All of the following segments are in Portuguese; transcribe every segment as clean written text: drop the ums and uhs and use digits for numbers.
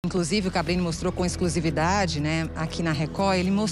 Inclusive, o Cabrini mostrou com exclusividade, né, aqui na Record,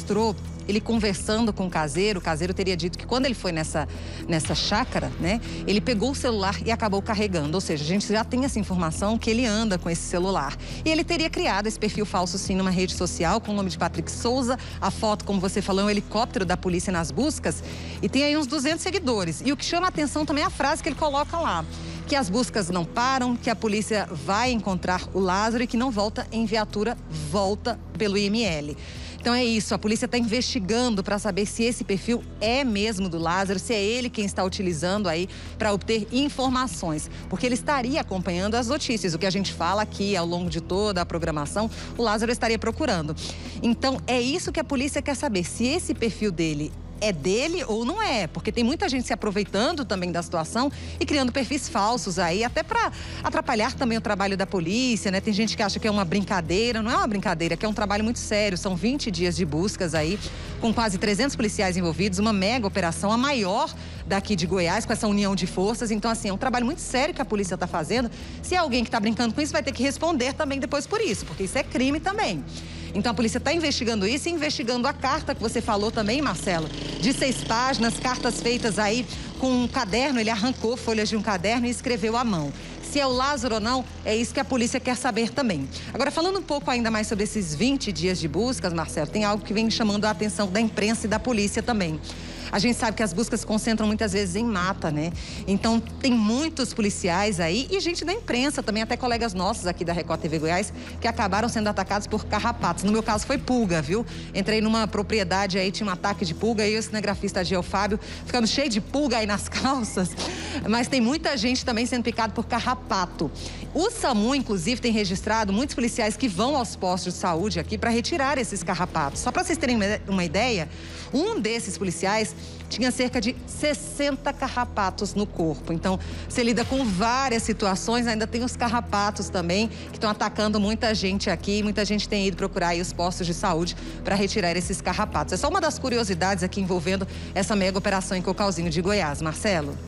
ele conversando com o caseiro teria dito que quando ele foi nessa chácara, né, ele pegou o celular e acabou carregando, ou seja, a gente já tem essa informação que ele anda com esse celular. E ele teria criado esse perfil falso, sim, numa rede social com o nome de Patrick Souza, a foto, como você falou, é um helicóptero da polícia nas buscas e tem aí uns 200 seguidores. E o que chama a atenção também é a frase que ele coloca lá, que as buscas não param, que a polícia vai encontrar o Lázaro e que não volta em viatura, volta pelo IML. Então é isso, a polícia está investigando para saber se esse perfil é mesmo do Lázaro, se é ele quem está utilizando aí para obter informações, porque ele estaria acompanhando as notícias, o que a gente fala aqui ao longo de toda a programação, o Lázaro estaria procurando. Então é isso que a polícia quer saber, se esse perfil dele é dele ou não é, porque tem muita gente se aproveitando também da situação e criando perfis falsos aí, até para atrapalhar também o trabalho da polícia, né? Tem gente que acha que é uma brincadeira, não é uma brincadeira, que é um trabalho muito sério, são 20 dias de buscas aí, com quase 300 policiais envolvidos, uma mega operação, a maior daqui de Goiás, com essa união de forças. Então, assim, é um trabalho muito sério que a polícia está fazendo. Se alguém que está brincando com isso vai ter que responder também depois por isso, porque isso é crime também. Então, a polícia está investigando isso e investigando a carta que você falou também, Marcelo, de 6 páginas, cartas feitas aí com um caderno, ele arrancou folhas de um caderno e escreveu à mão. Se é o Lázaro ou não, é isso que a polícia quer saber também. Agora, falando um pouco ainda mais sobre esses 20 dias de buscas, Marcelo, tem algo que vem chamando a atenção da imprensa e da polícia também. A gente sabe que as buscas se concentram muitas vezes em mata, né? Então, tem muitos policiais aí e gente da imprensa também, até colegas nossos aqui da Record TV Goiás, que acabaram sendo atacados por carrapatos. No meu caso, foi pulga, viu? Entrei numa propriedade aí, tinha um ataque de pulga e o cinegrafista Geo Fábio ficando cheio de pulga aí nas calças. Mas tem muita gente também sendo picado por carrapato. O SAMU, inclusive, tem registrado muitos policiais que vão aos postos de saúde aqui para retirar esses carrapatos. Só para vocês terem uma ideia, um desses policiais tinha cerca de 60 carrapatos no corpo. Então, você lida com várias situações, ainda tem os carrapatos também, que estão atacando muita gente aqui. Muita gente tem ido procurar aí os postos de saúde para retirar esses carrapatos. É só uma das curiosidades aqui envolvendo essa mega operação em Cocalzinho de Goiás. Marcelo.